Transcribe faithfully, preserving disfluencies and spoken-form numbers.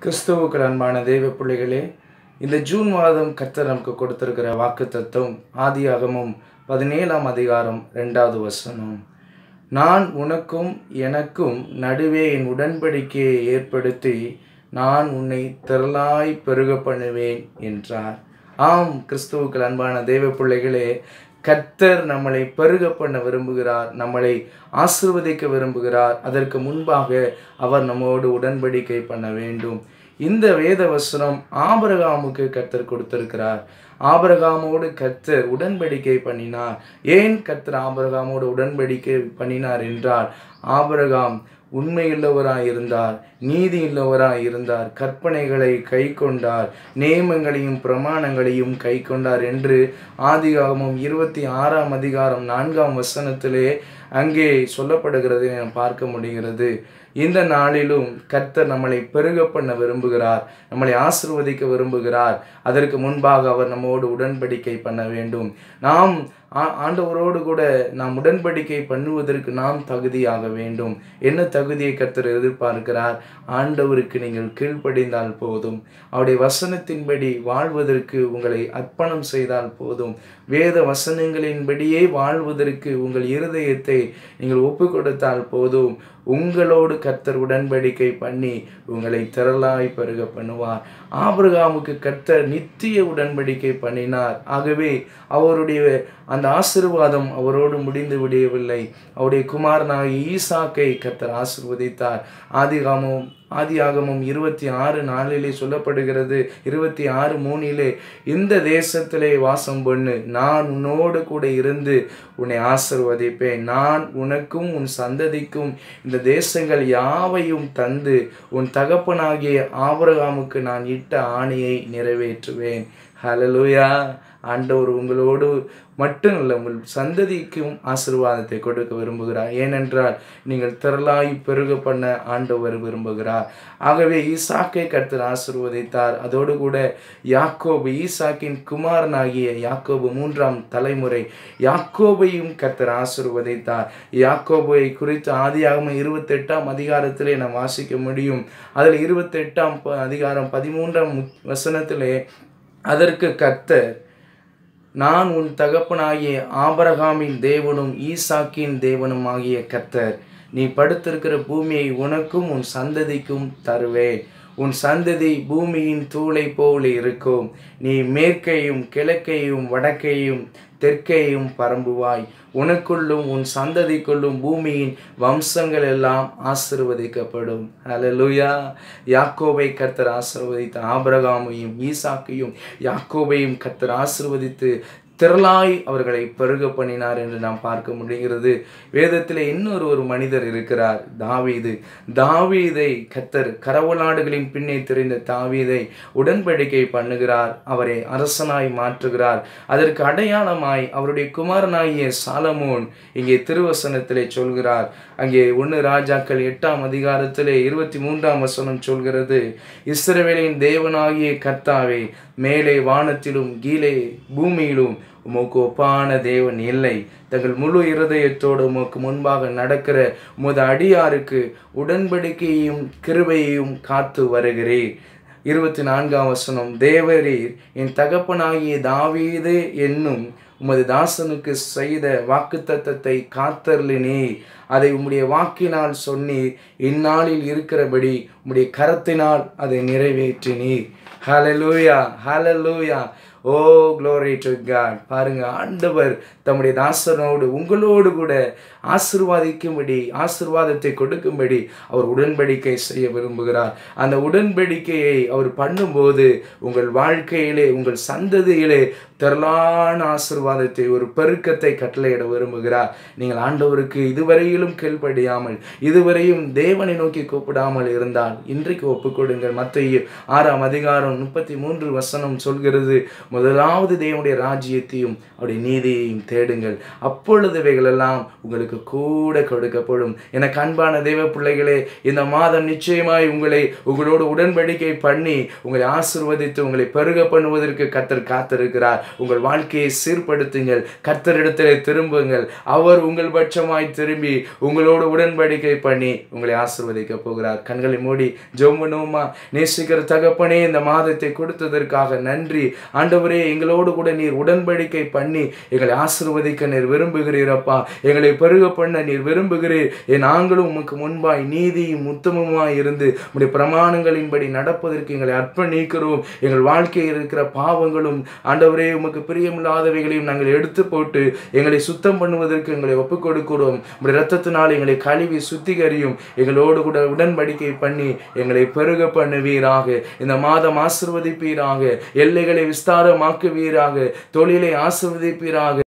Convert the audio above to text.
கிறிஸ்துவுக்குள் அன்பான தெய்வ பிள்ளைகளே, இந்த ஜூன் மாதம் கர்த்தர் நமக்கு கொடுத்திருக்கிற வாக்குத்தத்தம் ஆதியாகமம் பதினேழாம் அதிகாரம் இரண்டாவது வசனம். நான் உனக்கும் எனக்கும் நடுவே என் உடன்படிக்கையை ஏற்படுத்தி நான் உன்னை திரளாய் பெருக பண்ணுவேன் என்றார். ஆம், கிறிஸ்துவுக்குள் அன்பான தெய்வ பிள்ளைகளே, கர்த்தர் நம்மளை பெருக பண்ண விரும்புகிறார், நம்மளை ஆசீர்வதிக்க விரும்புகிறார். அதற்கு முன்பாக அவர் நம்மோடு உடன்படிக்கை பண்ண வேண்டும். இந்த வேத வசனம் ஆபிரகாமுக்கு கர்த்தர் கொடுத்திருக்கிறார். ஆபிரகாமோடு கர்த்தர் உடன்படிக்கை பண்ணினார். ஏன் கர்த்தர் ஆபிரகாமோடு உடன்படிக்கை பண்ணினார் என்றால், ஆபிரகாம் உண்மையுள்ளவராய் இருந்தார், நீதி உள்ளவராய் இருந்தார், கற்பனைகளை கை கொண்டார், நியமங்களையும் பிரமாணங்களையும் கை கொண்டார் என்று ஆதியாகமம் இருபத்தி ஆறாம் அதிகாரம் நான்காம் வசனத்திலே அங்கே சொல்லப்படுகிறதை நாம் பார்க்க முடிகிறது. இந்த நாளிலும் கர்த்தர் நம்மளை பெருக பண்ண விரும்புகிறார், நம்மளை ஆசீர்வதிக்க விரும்புகிறார். அதற்கு முன்பாக அவர் நம்மோடு உடன்படிக்கை பண்ண வேண்டும். நாம் ஆண்டவரோடு கூட நாம் உடன்படிக்கை பண்ணுவதற்கு நாம் தகுதியாக வேண்டும். என்ன தகுதியை கர்த்தர் எதிர்பார்க்கிறார்? ஆண்டவருக்கு நீங்கள் கீழ்ப்படிந்தால் போதும், அவருடைய வசனத்தின்படி வாழ்வதற்கு உங்களை அர்ப்பணம் செய்தால் போதும், வேத வசனங்களின்படியே வாழ்வதற்கு உங்கள் இருதயத்தை நீங்கள் ஒப்பு கொடுத்தால் போதும், உங்களோடு கர்த்தர் உடன்படிக்கை பண்ணி உங்களை திரளாய் பெருக பண்ணுவார். ஆபிரகாமுக்கு கர்த்தர் நித்திய உடன்படிக்கை பண்ணினார். ஆகவே அவருடைய அந்த ஆசீர்வாதம் அவரோடு முடிந்து விடவில்லை. அவருடைய குமாரனாகிய ஈசாக்கை கர்த்தர் ஆசீர்வதித்தார். ஆதிகாமம் ஆதியாகமம் இருபத்தி ஆறு நாளிலே சொல்லப்படுகிறது, இருபத்தி ஆறு மூணிலே, இந்த தேசத்திலே வாசம் பண்ணு, நான் உன்னோடு கூட இருந்து உன்னை ஆசீர்வதிப்பேன், நான் உனக்கும் உன் சந்ததிக்கும் இந்த தேசங்கள் யாவையும் தந்து உன் தகப்பனாகிய ஆபிரகாமுக்கு நான் இட்ட ஆணையை நிறைவேற்றுவேன். ஹல்லேலூயா! ஆண்டவர் உங்களோடு மட்டும் இல்லை, உங்கள் சந்ததிக்கும் ஆசீர்வாதத்தை கொடுக்க விரும்புகிறார். ஏனென்றால் நீங்கள் திரளாய் பெருக பண்ண ஆண்டவர் விரும்புகிறார். ஆகவே ஈசாக்கை கர்த்தர் ஆசீர்வதித்தார். அதோடு கூட யாக்கோபு, ஈசாக்கின் குமாரனாகிய யாக்கோபு மூன்றாம் தலைமுறை யாக்கோபையும் கர்த்தர் ஆசீர்வதித்தார். யாக்கோபை குறித்து ஆதியாகமம் இருபத்தி எட்டாம் அதிகாரத்திலே நாம் வாசிக்க முடியும். அதில் இருபத்தி எட்டாம் அதிகாரம் பதிமூன்றாம் வசனத்திலே, அதற்கு கர்த்தர், நான் உன் தகப்பனாகிய ஆபிரகாமின் தேவனும் ஈசாக்கின் தேவனும் ஆகிய கர்த்தர், நீ படுத்திருக்கிற பூமியை உனக்கும் உன் சந்ததிக்கும் தருவேன். உன் சந்ததி பூமியின் தூளை போல இருக்கும். நீ மேற்கையும் கிழக்கையும் வடக்கையும் தெற்கையும் பரம்புவாய். உனக்குள்ளும் உன் சந்ததிக்குள்ளும் பூமியின் வம்சங்கள் எல்லாம் ஆசீர்வதிக்கப்படும். ஹல்லேலூயா! யாக்கோபை கர்த்தர் ஆசீர்வதித்த ஆபிரகாமையும் ஈசாக்கையும் யாக்கோபையும் கர்த்தர் ஆசீர்வதித்து திரளாய் அவர்களை பெருக பண்ணினார் என்று நாம் பார்க்க முடிகிறது. வேதத்தில் இன்னொரு ஒரு மனிதர் இருக்கிறார், தாவீது. தாவீதை கர்த்தர் கரவலாடுகளின் பின்னே தெரிந்த தாவீதை உடன்படிக்கை பண்ணுகிறார், அவரை அரசனாய் மாற்றுகிறார். அதற்கு அடையாளமாய் அவருடைய குமாரனாகிய சாலமோன் இங்கே திருவசனத்திலே சொல்கிறார். அங்கே ஒன்று ராஜாக்கள் எட்டாம் அதிகாரத்திலே இருபத்தி மூன்றாம் வசனம் சொல்கிறது, இஸ்ரவேலின் தேவனாகிய கர்த்தாவே, மேலே வானத்திலும் கீழே பூமியிலும் உமக்கு ஒப்பான தேவன் இல்லை. தங்கள் முழு இருதயத்தோடு உமக்கு முன்பாக நடக்கிற உமது அடியாருக்கு உடன்படிக்கையையும் கிருபையையும் காத்து வருகிறீர். இருபத்தி நான்காம் வசனம், தேவரீர் என் தகப்பனாகிய தாவீது என்னும் உமது தாசனுக்கு செய்த வாக்குத்தத்தத்தை காத்தருளினீர். அதை உம்முடைய வாக்கினால் சொன்னீர். இந்நாளில் இருக்கிறபடி உம்முடைய கரத்தினால் அதை நிறைவேற்றினீர். ஹல்லேலூயா! ஹல்லேலூயா! Oh glory to God! பாருங்க, ஆண்டவர் தம்முடைய தாசனோடு உங்களோடு கூட ஆசீர்வாதிக்கும்படி, ஆசீர்வாதத்தை கொடுக்கும்படி அவர் உடன்படிக்கை செய்ய விரும்புகிறார். அந்த உடன்படிக்கையை அவர் பண்ணும்போது உங்கள் வாழ்க்கையிலே, உங்கள் சந்ததியிலே திரளான ஆசீர்வாதத்தை, ஒரு பெருக்கத்தை கட்டளையிட விரும்புகிறார். நீங்கள் ஆண்டவருக்கு இதுவரையிலும் கீழ்ப்படியாமல், இதுவரையும் தேவனை நோக்கி கூப்பிடாமல் இருந்தால் இன்றைக்கு ஒப்புக்கொடுங்கள். மத்தேயு ஆறாம் அதிகாரம் முப்பத்தி மூன்று வசனம் சொல்கிறது, முதலாவது தேவனுடைய ராஜ்யத்தையும் அவருடைய நீதியையும் தேடுங்கள், அப்பொழுது இவைகளெல்லாம் உங்களுக்கு கூட கொடுக்கப்படும். எனக்கு அன்பான தேவ பிள்ளைகளே, இந்த மாதம் நிச்சயமாய் உங்களை உங்களோடு உடன்படிக்கை பண்ணி உங்களை ஆசீர்வதித்து உங்களை பெருக பண்ணுவதற்கு கர்த்தர் காத்திருக்கிறார். உங்கள் வாழ்க்கையை சீர்படுத்துங்கள், கர்த்தரிடத்திலே திரும்புங்கள். அவர் உங்கள் பட்சமாய் திரும்பி உங்களோடு உடன்படிக்கை பண்ணி உங்களை ஆசீர்வதிக்க போகிறார். கண்களை மூடி ஜெபம் பண்ணுவோமா? நேசிக்கிற தகப்பனே, இந்த மாதத்தை கொடுத்ததற்காக நன்றி ஆண்டவரே. எங்களோடு கூட நீர் உடன்படிக்கை பண்ணி எங்களை ஆசீர்வதிக்க நீர் விரும்புகிறீரப்பா. எங்களை பெருக பண்ண நீர் விரும்புகிறீர். நாங்களும் உமக்கு முன்பாய் நீதியும் உத்தமமாய் இருந்து உம்முடைய பிரமாணங்களின்படி நடப்பதற்கு எங்களை அர்ப்பணிக்கிறோம். எங்கள் வாழ்க்கையில் இருக்கிற பாவங்களும் ஆண்டவரே உமக்கு பிரியமில்லாதவைகளையும் நாங்கள் எடுத்து போட்டு எங்களை சுத்தம் பண்ணுவதற்கு எங்களை ஒப்புக் கொடுக்கிறோம். உம்முடைய இரத்தத்தினால் எங்களை கழுவி சுத்திகரியும். எங்களோடு கூட உடன்படிக்கை பண்ணி எங்களை பெருக பண்ணுவீராக. இந்த மாதம் ஆசீர்வதிப்பீராக. எல்லைகளை விஸ்தாரமாக்குவீராக. தொழிலை ஆசீர்வதிப்பீராக.